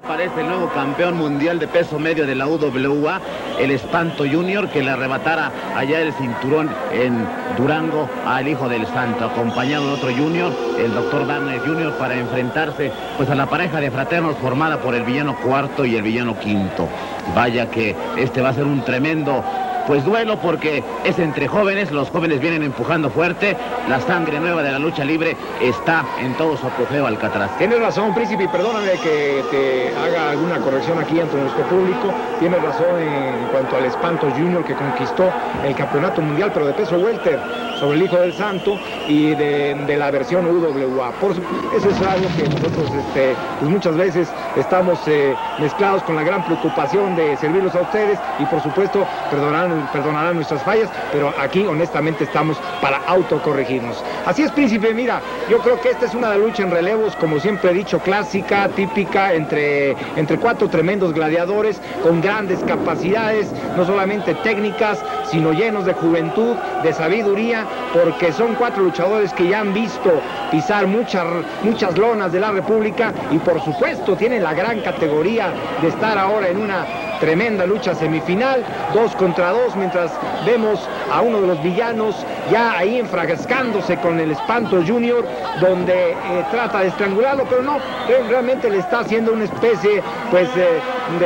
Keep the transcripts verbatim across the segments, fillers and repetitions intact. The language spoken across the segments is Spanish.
aparece el nuevo campeón mundial de peso medio de la U W A, el Espanto Junior, que le arrebatara allá el cinturón en Durango al Hijo del Santo, acompañado de otro Junior, el doctor Wagner Junior, para enfrentarse pues a la pareja de fraternos formada por el villano Cuarto y el villano Quinto. Vaya que este va a ser un tremendo pues duelo, porque es entre jóvenes, los jóvenes vienen empujando fuerte, la sangre nueva de la lucha libre está en todo su apogeo, Alcatraz. Tienes razón, Príncipe, y perdóname que te haga alguna corrección aquí ante nuestro público. Tienes razón en cuanto al Espanto Junior, que conquistó el campeonato mundial, pero de peso welter, sobre el Hijo del Santo y de, de la versión U W A. Por, eso es algo que nosotros este, pues muchas veces estamos eh, mezclados con la gran preocupación de servirlos a ustedes, y por supuesto perdonarán perdonarán nuestras fallas, pero aquí honestamente estamos para autocorregirnos. Así es, Príncipe, mira, yo creo que esta es una lucha en relevos, como siempre he dicho, clásica, típica, entre, entre cuatro tremendos gladiadores con grandes capacidades, no solamente técnicas, sino llenos de juventud, de sabiduría, porque son cuatro luchadores que ya han visto pisar muchas, muchas lonas de la República, y por supuesto tienen la gran categoría de estar ahora en una tremenda lucha semifinal, dos contra dos, mientras vemos a uno de los villanos ya ahí enfrascándose con el Espanto Junior, donde eh, trata de estrangularlo, pero no, realmente le está haciendo una especie pues eh,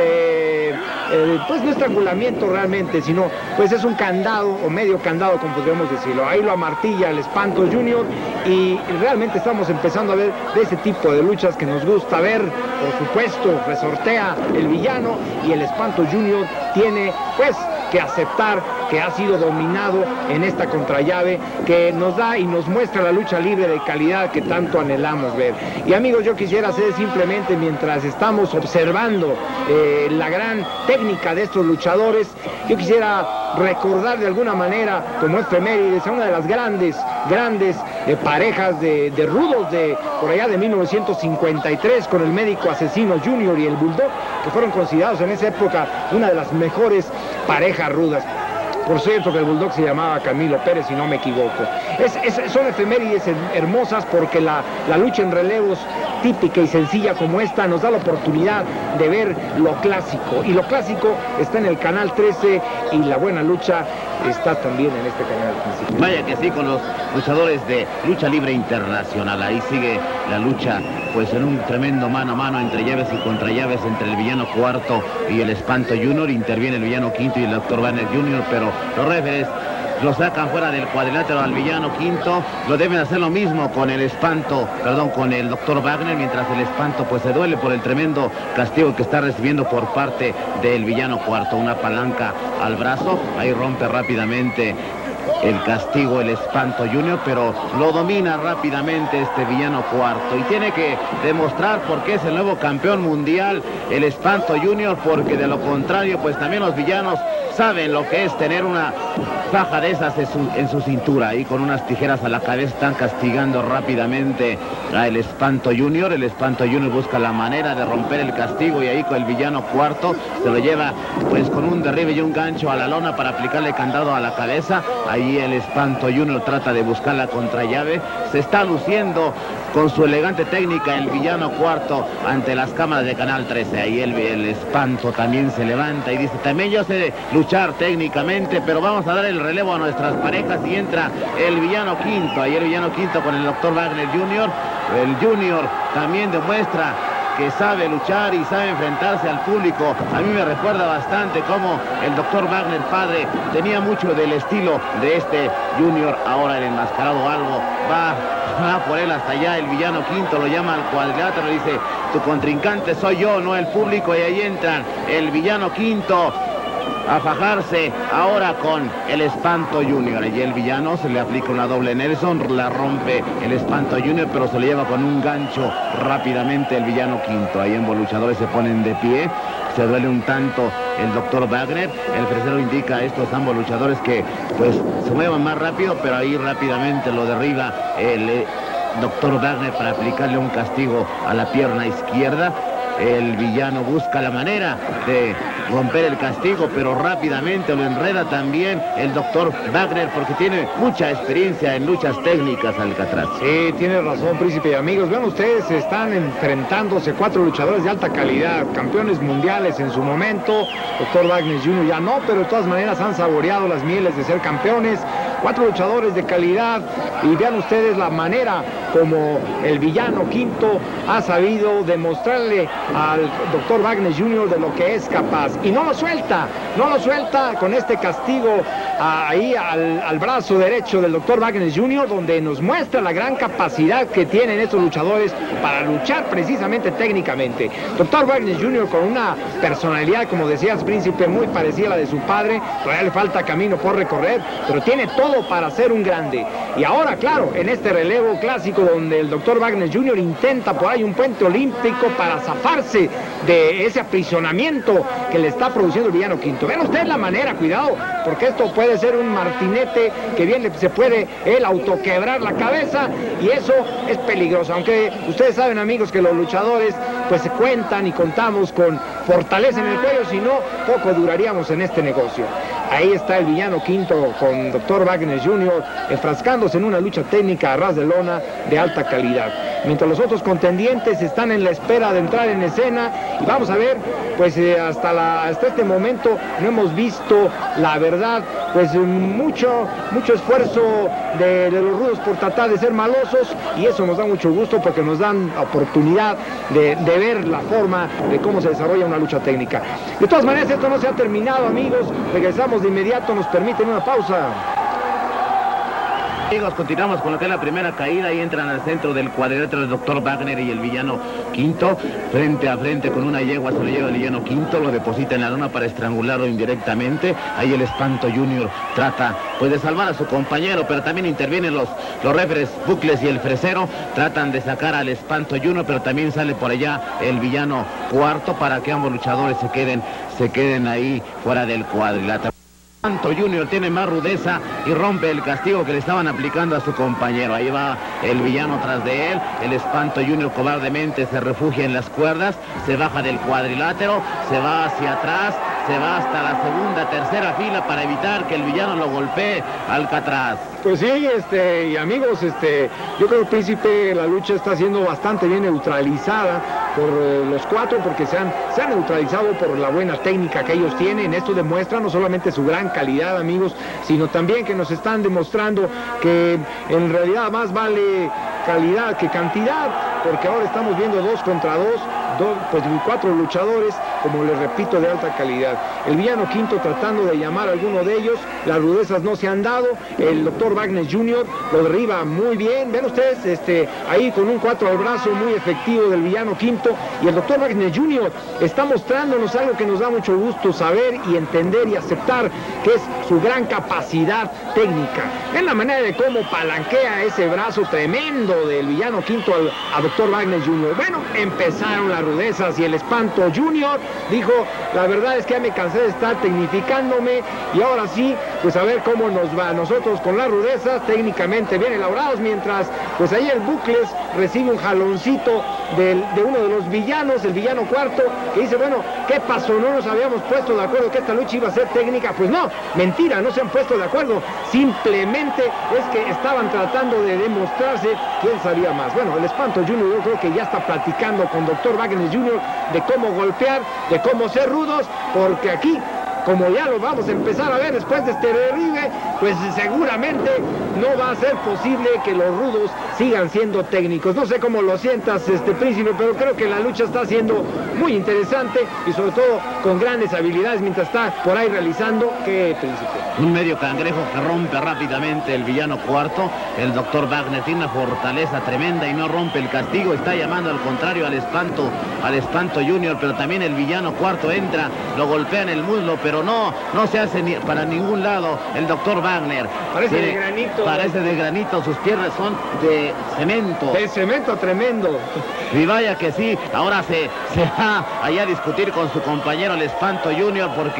de eh, pues no estrangulamiento realmente, sino pues es un candado o medio candado, como podríamos decirlo. Ahí lo amartilla el Espanto Junior, y realmente estamos empezando a ver de ese tipo de luchas que nos gusta ver. Por supuesto, resortea el villano, y el Espanto Junior tiene pues que aceptar que ha sido dominado en esta contrallave, que nos da y nos muestra la lucha libre de calidad que tanto anhelamos ver. Y amigos, yo quisiera hacer simplemente, mientras estamos observando eh, la gran técnica de estos luchadores, yo quisiera recordar de alguna manera, como efemérides, a una de las grandes, grandes eh, parejas de, de rudos de por allá de mil novecientos cincuenta y tres, con el Médico Asesino Junior y el Bulldog, que fueron considerados en esa época una de las mejores parejas rudas. Por cierto, que el Bulldog se llamaba Camilo Pérez, si no me equivoco. Es, es, son efemérides hermosas, porque la, la lucha en relevos típica y sencilla como esta nos da la oportunidad de ver lo clásico. Y lo clásico está en el canal trece, y la buena lucha está también en este canal principal. Vaya que sí, con los luchadores de lucha libre internacional. Ahí sigue la lucha pues en un tremendo mano a mano, entre llaves y contra llaves, entre el villano Cuarto y el Espanto Junior. Interviene el villano Quinto y el doctor Wagner Junior, pero los referees lo sacan fuera del cuadrilátero al villano Quinto. Lo deben hacer lo mismo con el Espanto, perdón, con el doctor Wagner, mientras el Espanto pues se duele por el tremendo castigo que está recibiendo por parte del villano Cuarto. Una palanca al brazo, ahí rompe rápidamente el castigo el Espanto Junior, pero lo domina rápidamente este villano Cuarto, y tiene que demostrar por qué es el nuevo campeón mundial el Espanto Junior, porque de lo contrario pues también los villanos saben lo que es tener una faja de esas en su, en su cintura, y con unas tijeras a la cabeza están castigando rápidamente a el Espanto Junior. El Espanto Junior busca la manera de romper el castigo, y ahí con el villano Cuarto se lo lleva pues con un derribe y un gancho a la lona para aplicarle candado a la cabeza. Ahí el Espanto Junior trata de buscar la contrallave, se está luciendo con su elegante técnica el villano Cuarto ante las cámaras de Canal trece. Ahí el, el Espanto también se levanta y dice: también yo sé luchar técnicamente, pero vamos a dar el relevo a nuestras parejas, y entra el villano Quinto. Ahí el villano Quinto con el doctor Wagner Junior. El Junior también demuestra que sabe luchar y sabe enfrentarse al público. A mí me recuerda bastante cómo el doctor Wagner padre tenía mucho del estilo de este Junior. Ahora el enmascarado algo va, va por él hasta allá. El villano Quinto lo llama al cuadrilátero y dice: tu contrincante soy yo, no el público. Y ahí entran el villano Quinto a fajarse ahora con el Espanto Junior. Y el villano se le aplica una doble Nelson, la rompe el Espanto Junior, pero se le lleva con un gancho rápidamente el villano Quinto. Ahí ambos luchadores se ponen de pie, se duele un tanto el doctor Wagner. El fresero indica a estos ambos luchadores que pues se muevan más rápido, pero ahí rápidamente lo derriba el eh, doctor Wagner para aplicarle un castigo a la pierna izquierda. el villano busca la manera de romper el castigo, pero rápidamente lo enreda también el doctor Wagner, porque tiene mucha experiencia en luchas técnicas, Alcatraz. Sí, tiene razón, príncipe y amigos. Vean ustedes, están enfrentándose cuatro luchadores de alta calidad, campeones mundiales en su momento. doctor Wagner junior ya no, pero de todas maneras han saboreado las mieles de ser campeones. Cuatro luchadores de calidad, y vean ustedes la manera como el villano Quinto ha sabido demostrarle al doctor Wagner junior de lo que es capaz. Y no lo suelta, no lo suelta con este castigo ahí al, al brazo derecho del doctor Wagner junior, donde nos muestra la gran capacidad que tienen estos luchadores para luchar precisamente técnicamente. doctor Wagner junior con una personalidad, como decías, príncipe, muy parecida a la de su padre. Todavía le falta camino por recorrer, pero tiene todo para ser un grande. Y ahora, claro, en este relevo clásico donde el doctor Wagner junior intenta por ahí un puente olímpico para zafarse de ese aprisionamiento que le está produciendo el villano Quinto. Vean ustedes la manera, cuidado, porque esto puede ser un martinete que bien se puede él autoquebrar la cabeza, y eso es peligroso. Aunque ustedes saben, amigos, que los luchadores pues se cuentan y contamos con fortaleza en el cuello, si no, poco duraríamos en este negocio. Ahí está el villano Quinto con doctor Wagner junior enfrascándose en una lucha técnica a ras de lona de alta calidad. Mientras los otros contendientes están en la espera de entrar en escena, y vamos a ver, pues eh, hasta, la, hasta este momento no hemos visto, la verdad, pues mucho, mucho esfuerzo de, de los rudos por tratar de ser malosos, y eso nos da mucho gusto porque nos dan oportunidad de, de ver la forma de cómo se desarrolla una lucha técnica. De todas maneras, esto no se ha terminado, amigos. Regresamos de inmediato, nos permiten una pausa. Amigos, continuamos con lo que es la primera caída, y entran al centro del cuadrilátero el doctor Wagner y el villano Quinto, frente a frente con una yegua. Se lo lleva el villano Quinto, lo deposita en la lona para estrangularlo indirectamente. Ahí el Espanto junior trata pues de salvar a su compañero, pero también intervienen los, los referees Bucles y el Fresero, tratan de sacar al Espanto junior, pero también sale por allá el villano Cuarto para que ambos luchadores se queden, se queden ahí fuera del cuadrilátero. Espanto junior tiene más rudeza y rompe el castigo que le estaban aplicando a su compañero. Ahí va el villano tras de él. El Espanto junior cobardemente se refugia en las cuerdas, se baja del cuadrilátero, se va hacia atrás, se va hasta la segunda, tercera fila para evitar que el villano lo golpee. Alcatraz. Pues sí, este, y amigos, este, yo creo, príncipe, la lucha está siendo bastante bien neutralizada por eh, los cuatro, porque se han, se han neutralizado por la buena técnica que ellos tienen. Esto demuestra no solamente su gran calidad, amigos, sino también que nos están demostrando que en realidad más vale calidad que cantidad, porque ahora estamos viendo dos contra dos, dos pues cuatro luchadores, como les repito, de alta calidad. El villano Quinto tratando de llamar a alguno de ellos, las rudezas no se han dado. El doctor Wagner junior lo derriba muy bien. Ven ustedes, este, ahí con un cuatro al brazo muy efectivo del villano Quinto, y el doctor Wagner junior está mostrándonos algo que nos da mucho gusto saber y entender y aceptar, que es su gran capacidad técnica. Ven la manera de cómo palanquea ese brazo tremendo del villano Quinto al, a doctor Wagner junior Bueno, empezaron las rudezas, y el Espanto junior dijo, la verdad es que ya me cansé de estar tecnificándome, y ahora sí, pues a ver cómo nos va a nosotros con las rudezas técnicamente bien elaborados, mientras pues ahí el Bucles recibe un jaloncito del, de uno de los villanos, el villano Cuarto, que dice, bueno, ¿qué pasó? ¿No nos habíamos puesto de acuerdo que esta lucha iba a ser técnica? Pues no, mentira, no se han puesto de acuerdo, simplemente es que estaban tratando de demostrarse quién sabía más. Bueno, el Espanto junior yo creo que ya está platicando con doctor Wagner junior de cómo golpear, de cómo ser rudos, porque aquí, como ya lo vamos a empezar a ver después de este derribe, pues seguramente no va a ser posible que los rudos sigan siendo técnicos. No sé cómo lo sientas, este príncipe, pero creo que la lucha está siendo muy interesante, y sobre todo con grandes habilidades mientras está por ahí realizando. ¿Qué, príncipe? Un medio cangrejo que rompe rápidamente el villano Cuarto. El doctor Wagner tiene una fortaleza tremenda y no rompe el castigo. Está llamando al contrario al Espanto, al Espanto junior, pero también el villano Cuarto entra, lo golpea en el muslo, pero no, no se hace ni para ningún lado el doctor Wagner. Parece Tiene, de granito. Parece de granito, sus piernas son de cemento. De cemento tremendo. Y vaya que sí, ahora se, se va allá a discutir con su compañero el Espanto junior, porque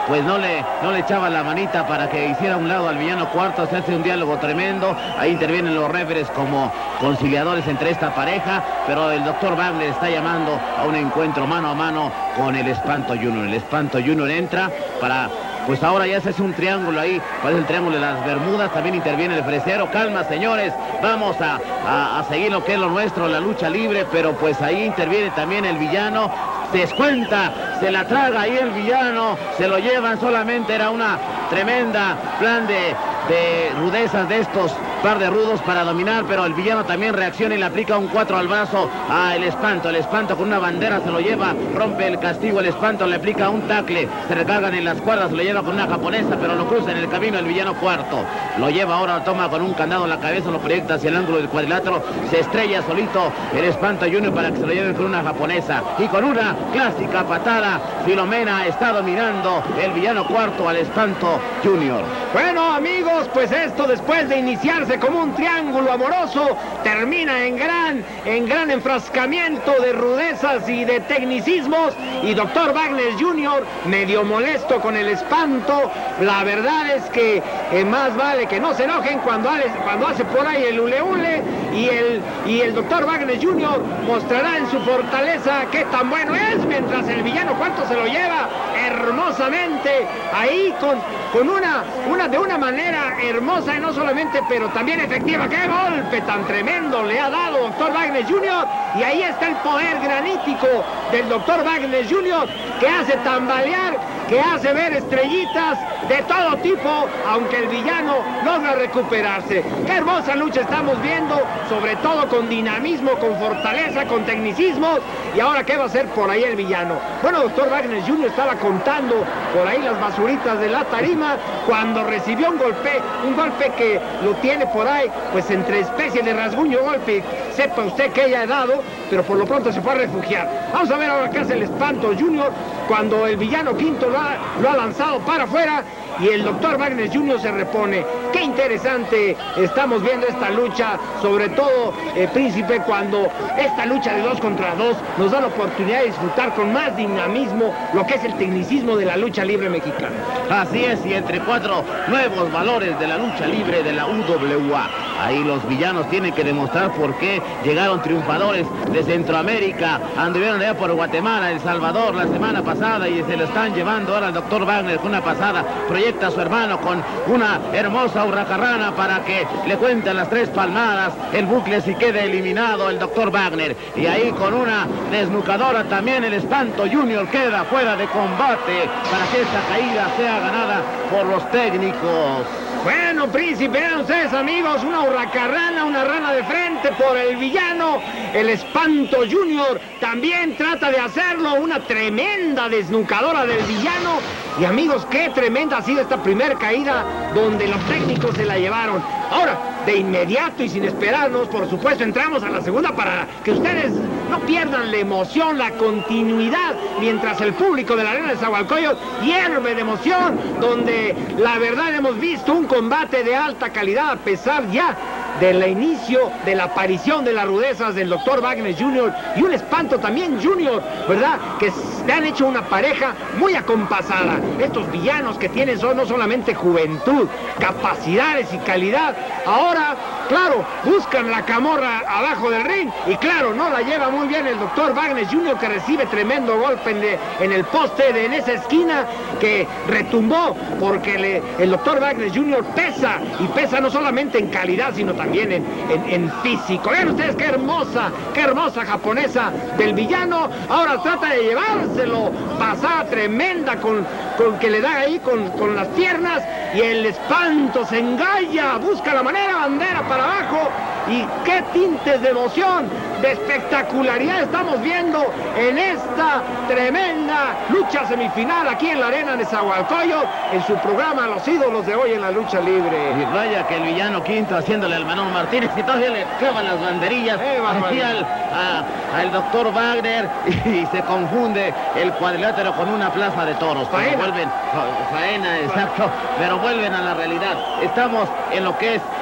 pues no le, no le echaba la manita para que hiciera a un lado al villano Cuarto. Se hace un diálogo tremendo, ahí intervienen los referees como conciliadores entre esta pareja, pero el doctor Wagner está llamando a un encuentro mano a mano con el Espanto Junior. El Espanto Junior entra para... Pues ahora ya se hace un triángulo ahí, parece el triángulo de las Bermudas, también interviene el fresero. Calma, señores, vamos a, a, a seguir lo que es lo nuestro, la lucha libre, pero pues ahí interviene también el villano. Se descuenta, se la traga ahí el villano, se lo llevan, solamente era una tremenda plan de, de rudezas de estos par de rudos para dominar, pero el villano también reacciona y le aplica un cuatro al brazo a el Espanto. El Espanto con una bandera se lo lleva, rompe el castigo, el Espanto le aplica un tacle, se recargan en las cuerdas, se lo lleva con una japonesa, pero lo cruza en el camino el villano Cuarto. Lo lleva ahora, lo toma con un candado en la cabeza, lo proyecta hacia el ángulo del cuadrilátero, se estrella solito el Espanto Junior para que se lo lleven con una japonesa. Y con una clásica patada, Filomena está dominando el villano Cuarto al Espanto Junior. Bueno, amigos, pues esto después de iniciarse como un triángulo amoroso, termina en gran, en gran enfrascamiento de rudezas y de tecnicismos, y doctor Wagner Junior medio molesto con el Espanto. La verdad es que eh, más vale que no se enojen cuando, cuando hace por ahí el hule hule, y el, y el doctor Wagner Junior mostrará en su fortaleza qué tan bueno es, mientras el villano Cuarto se lo lleva hermosamente ahí con, con una, una de una manera hermosa, y no solamente, pero también efectiva. ¡Qué golpe tan tremendo le ha dado doctor Wagner Junior! Y ahí está el poder granítico del doctor Wagner Junior, que hace tambalear, que hace ver estrellitas de todo tipo, aunque el villano logra recuperarse. ¡Qué hermosa lucha estamos viendo! Sobre todo con dinamismo, con fortaleza, con tecnicismo. Y ahora, ¿qué va a hacer por ahí el villano? Bueno, doctor Wagner Junior estaba contando por ahí las basuritas de la tarima cuando recibió un golpe, un golpe que lo tiene por ahí, pues entre especie de rasguño golpe, sepa usted que haya dado, pero por lo pronto se fue a refugiar. Vamos a ver ahora qué hace el Espanto Junior cuando el villano Quinto lo ha, lo ha lanzado para afuera y el doctor Wagner Junior se repone. Qué interesante estamos viendo esta lucha, sobre todo, eh, Príncipe, cuando esta lucha de dos contra dos nos da la oportunidad de disfrutar con más dinamismo lo que es el tecnicismo de la lucha libre mexicana. Así es, y entre cuatro nuevos valores de la lucha libre de la U W A. Ahí los villanos tienen que demostrar por qué llegaron triunfadores de Centroamérica, anduvieron allá por Guatemala, El Salvador la semana pasada y se lo están llevando ahora al doctor Wagner con una pasada. Proyecta a su hermano con una hermosa hurracarrana para que le cuenten las tres palmadas, el bucle si quede eliminado el doctor Wagner. Y ahí con una desnucadora también el Espanto Junior queda fuera de combate para que esta caída sea ganada por los técnicos. Bueno, Príncipe, vean ustedes, amigos, una hurracarrana, una rana de frente por el villano. El Espanto Junior también trata de hacerlo, una tremenda desnucadora del villano. Y amigos, qué tremenda ha sido esta primera caída donde los técnicos se la llevaron. Ahora, de inmediato y sin esperarnos, por supuesto, entramos a la segunda para que ustedes no pierdan la emoción, la continuidad, mientras el público de la Arena de Nezahualcóyotl hierve de emoción, donde la verdad hemos visto un combate de alta calidad a pesar ya del inicio de la aparición de las rudezas del doctor Wagner Junior y un Espanto también Junior, ¿verdad? Que le han hecho una pareja muy acompasada. Estos villanos que tienen son no solamente juventud, capacidades y calidad. Ahora, claro, buscan la camorra abajo del ring y claro, no la lleva muy bien el doctor Wagner Junior, que recibe tremendo golpe en, de, en el poste de en esa esquina que retumbó porque le, el doctor Wagner Junior pesa y pesa no solamente en calidad sino también también en, en, en físico. Vean ustedes qué hermosa, qué hermosa japonesa del villano. Ahora trata de llevárselo, pasada tremenda con, con que le da ahí con, con las piernas y el Espanto se engalla, busca la manera, bandera para abajo y qué tintes de emoción, de espectacularidad estamos viendo en esta tremenda lucha semifinal aquí en la Arena de Nezahualcóyotl en su programa Los Ídolos de Hoy en la Lucha Libre. Y vaya que el villano Quinto haciéndole al Manón Martínez y todavía le clavan las banderillas eh, aquí al, a, al doctor Wagner y se confunde el cuadrilátero con una plaza de toros. Pero faena. vuelven, faena, exacto, pero vuelven a la realidad. Estamos en lo que es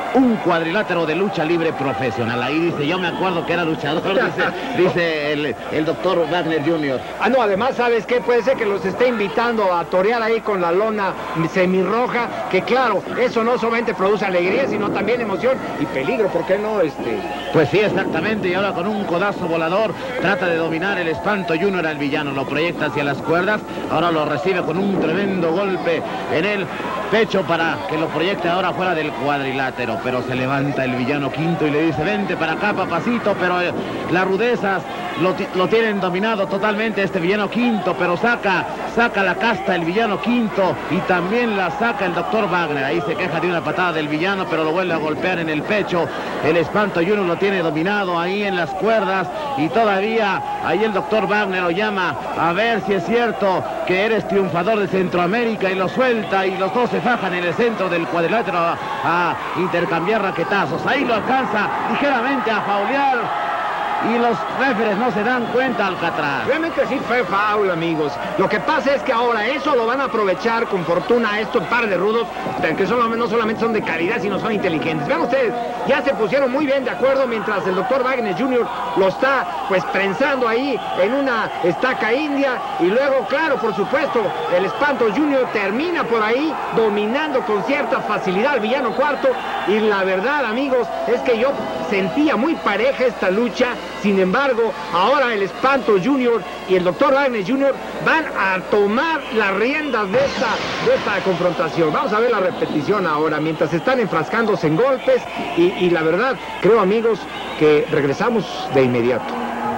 un cuadrilátero de lucha libre profesional. Ahí dice, yo me acuerdo que era luchador, dice, dice el, el doctor Wagner junior Ah, no, además, ¿sabes qué? Puede ser que los esté invitando a torear ahí con la lona semirroja, que claro, eso no solamente produce alegría, sino también emoción y peligro, ¿por qué no? Este... Pues sí, exactamente, y ahora con un codazo volador trata de dominar el Espanto Junior al villano, lo proyecta hacia las cuerdas, ahora lo recibe con un tremendo golpe en el pecho para que lo proyecte ahora fuera del cuadrilátero, pero se levanta el villano quinto y le dice, vente para acá, papacito, pero eh, las rudezas lo, lo tienen dominado totalmente este villano quinto, pero saca, saca la casta el villano quinto y también la saca el doctor Wagner. Ahí se queja de una patada del villano, pero lo vuelve a golpear en el pecho. El Espanto Junior lo tiene dominado ahí en las cuerdas y todavía ahí el doctor Wagner lo llama a ver si es cierto que eres triunfador de Centroamérica, y lo suelta y los dos se fajan en el centro del cuadrilátero a, a intercambiar raquetazos. Ahí lo alcanza ligeramente a faulear y los referees no se dan cuenta, Alcatraz. Realmente sí fue foul, amigos. Lo que pasa es que ahora eso lo van a aprovechar con fortuna estos par de rudos, que son, no solamente son de calidad, sino son inteligentes. Vean ustedes, ya se pusieron muy bien de acuerdo mientras el doctor Wagner junior lo está pues prensando ahí en una estaca india, y luego, claro, por supuesto, el Espanto junior termina por ahí dominando con cierta facilidad al villano cuarto, y la verdad, amigos, es que yo sentía muy pareja esta lucha. Sin embargo, ahora el Espanto junior y el doctor Wagner junior van a tomar las riendas de esta, de esta confrontación. Vamos a ver la repetición ahora, mientras están enfrascándose en golpes, y, y la verdad, creo, amigos, que regresamos de inmediato.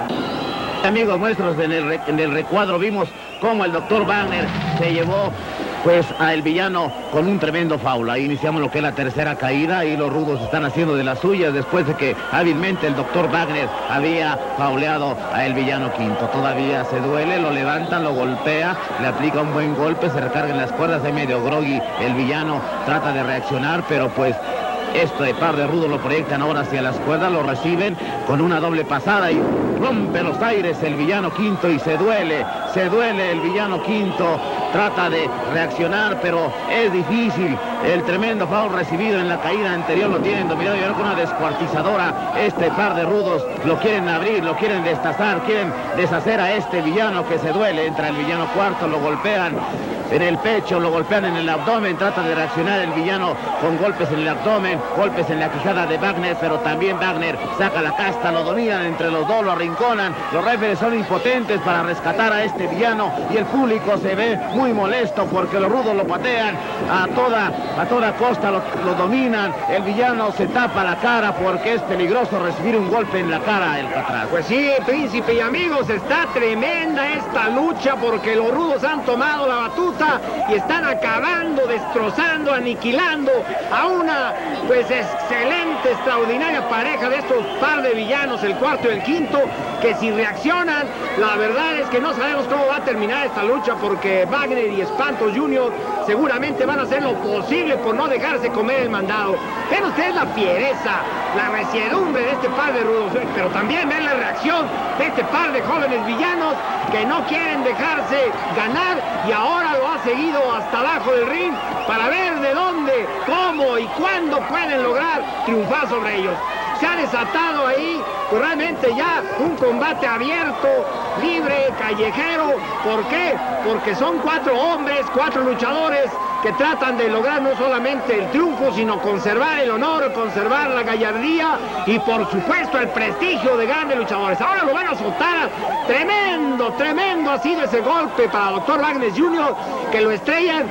Amigos nuestros, en el, en el recuadro vimos cómo el doctor Wagner se llevó pues a el villano con un tremendo foul. Ahí iniciamos lo que es la tercera caída y los rudos están haciendo de las suyas después de que hábilmente el doctor Wagner había fauleado a el villano quinto. Todavía se duele, lo levantan, lo golpea, le aplica un buen golpe, se recarga en las cuerdas, ahí medio groggy el villano, trata de reaccionar, pero pues este par de rudos lo proyectan ahora hacia las cuerdas, lo reciben con una doble pasada y rompe los aires el villano quinto y se duele, se duele el villano quinto, trata de reaccionar, pero es difícil. El tremendo foul recibido en la caída anterior lo tienen dominado y ahora con una descuartizadora este par de rudos lo quieren abrir, lo quieren destazar, quieren deshacer a este villano que se duele. Entra el villano cuarto, lo golpean en el pecho, lo golpean en el abdomen, trata de reaccionar el villano con golpes en el abdomen, golpes en la quijada de Wagner, pero también Wagner saca la casta, lo dominan entre los dos, lo arrinconan, los referees son impotentes para rescatar a este villano y el público se ve muy molesto porque los rudos lo patean a toda, a toda costa, lo, lo dominan, el villano se tapa la cara porque es peligroso recibir un golpe en la cara, el Alcatraz. Pues sí, príncipe y amigos, está tremenda esta lucha porque los rudos han tomado la batuta y están acabando, destrozando, aniquilando a una pues excelente, extraordinaria pareja de estos par de villanos, el cuarto y el quinto, que si reaccionan, la verdad es que no sabemos cómo va a terminar esta lucha porque Wagner y Espanto junior seguramente van a hacer lo posible por no dejarse comer el mandado. Ven ustedes la fiereza, la resiedumbre de este par de rudos, pero también ven la reacción de este par de jóvenes villanos que no quieren dejarse ganar y ahora lo ha seguido hasta abajo del ring para ver de dónde, cómo y cuándo pueden lograr triunfar sobre ellos. Se ha desatado ahí pues realmente ya un combate abierto, libre, callejero. ¿Por qué? Porque son cuatro hombres, cuatro luchadores que tratan de lograr no solamente el triunfo, sino conservar el honor, conservar la gallardía y por supuesto el prestigio de grandes luchadores. Ahora lo van a soltar. Tremendo, tremendo ha sido ese golpe para el doctor Wagner junior, que lo estrellan,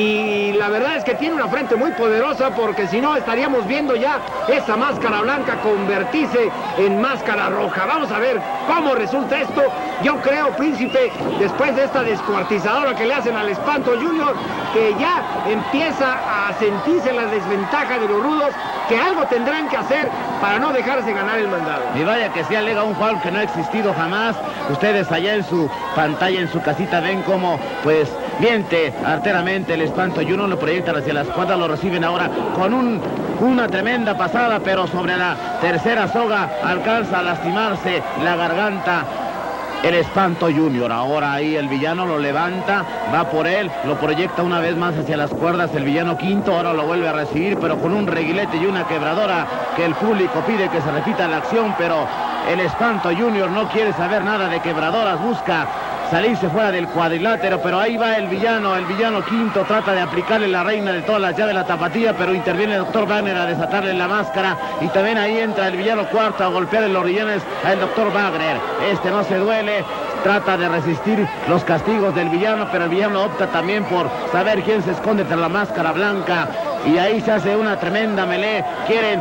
y la verdad es que tiene una frente muy poderosa porque si no estaríamos viendo ya esa máscara blanca convertirse en máscara roja. Vamos a ver cómo resulta esto. Yo creo, príncipe, después de esta descuartizadora que le hacen al Espanto junior, que ya empieza a sentirse la desventaja de los rudos, que algo tendrán que hacer para no dejarse ganar el mandado. Y vaya que se alega un foul que no ha existido jamás. Ustedes allá en su pantalla, en su casita, ven cómo pues miente arteramente el Espanto junior, lo proyectan hacia las cuadras, lo reciben ahora con un, una tremenda pasada, pero sobre la tercera soga alcanza a lastimarse la garganta el Espanto Junior. Ahora ahí el villano lo levanta, va por él, lo proyecta una vez más hacia las cuerdas el villano quinto, ahora lo vuelve a recibir, pero con un reguilete y una quebradora que el público pide que se repita la acción, pero el Espanto Junior no quiere saber nada de quebradoras, busca salirse fuera del cuadrilátero, pero ahí va el villano, el villano quinto trata de aplicarle la reina de todas las llaves, la tapatía, pero interviene el doctor Wagner a desatarle la máscara, y también ahí entra el villano cuarto a golpear en los riñones al doctor Wagner. Este no se duele, trata de resistir los castigos del villano, pero el villano opta también por saber quién se esconde tras la máscara blanca, y ahí se hace una tremenda melee, quieren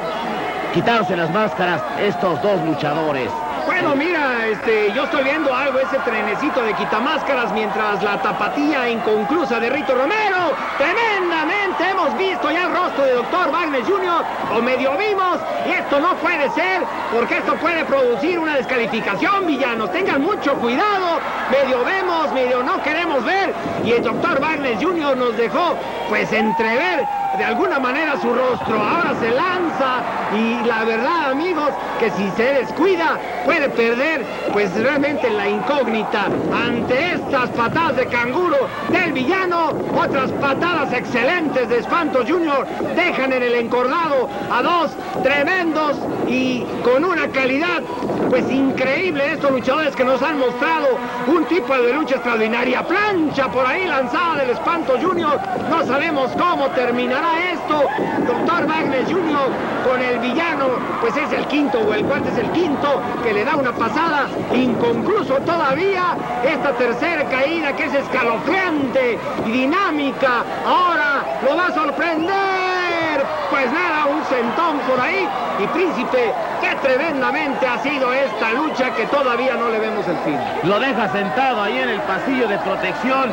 quitarse las máscaras estos dos luchadores. Bueno, mira, este, yo estoy viendo algo, ese trenecito de quitamáscaras, mientras la tapatía inconclusa de Rito Romero. Tremendamente hemos visto ya el rostro de doctor Wagner junior, o medio vimos, y esto no puede ser, porque esto puede producir una descalificación, villanos. Tengan mucho cuidado, medio vemos, medio no queremos ver, y el doctor Wagner junior nos dejó, pues, entrever de alguna manera su rostro. Ahora se lanza, y la verdad, amigos, que si se descuida puede perder, pues, realmente la incógnita ante estas patadas de canguro del villano. Otras patadas excelentes de Espanto junior dejan en el encordado a dos tremendos y con una calidad, pues, increíble estos luchadores que nos han mostrado un tipo de lucha extraordinaria. Plancha por ahí lanzada del Espanto junior, no sabemos cómo terminará esto. doctor Wagner junior con el villano, pues es el quinto, o el cuarto es el quinto, que le da una pasada, inconcluso todavía. Esta tercera caída, que es escalofriante y dinámica, ahora lo va a sorprender. Pues nada, un sentón por ahí, y Príncipe, qué tremendamente ha sido esta lucha, que todavía no le vemos el fin. Lo deja sentado ahí en el pasillo de protección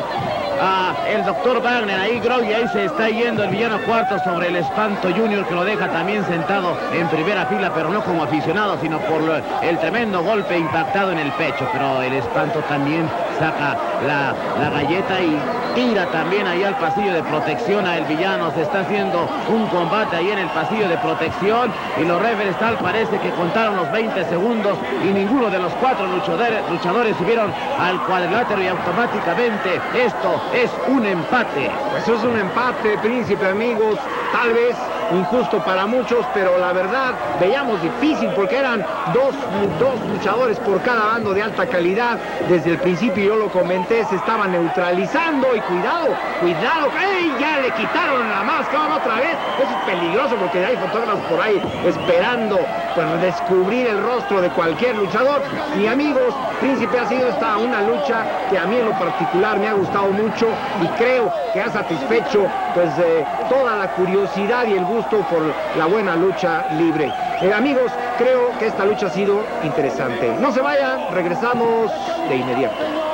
a el doctor Wagner, ahí groggy, ahí se está yendo el villano cuarto sobre el Espanto junior, que lo deja también sentado en primera fila, pero no como aficionado, sino por lo, el tremendo golpe impactado en el pecho. Pero el Espanto también saca la, la galleta y tira también ahí al pasillo de protección a el villano. Se está haciendo un combate ahí en el pasillo de protección, y los referees tal parece que contaron los veinte segundos y ninguno de los cuatro luchadores, luchadores subieron al cuadrilátero, y automáticamente esto es un empate. Pues es un empate, Príncipe, amigos, tal vez injusto para muchos, pero la verdad veíamos difícil, porque eran dos, dos luchadores por cada bando de alta calidad. Desde el principio yo lo comenté, se estaba neutralizando, y cuidado, cuidado, ¡ey! Ya le quitaron la máscara otra vez. Eso es peligroso, porque hay fotógrafos por ahí esperando, pues, descubrir el rostro de cualquier luchador. Y amigos, Príncipe, ha sido esta una lucha que a mí en lo particular me ha gustado mucho, y creo que ha satisfecho, pues, eh, toda la curiosidad y el gusto por la buena lucha libre. Eh, amigos, creo que esta lucha ha sido interesante. No se vayan, regresamos de inmediato.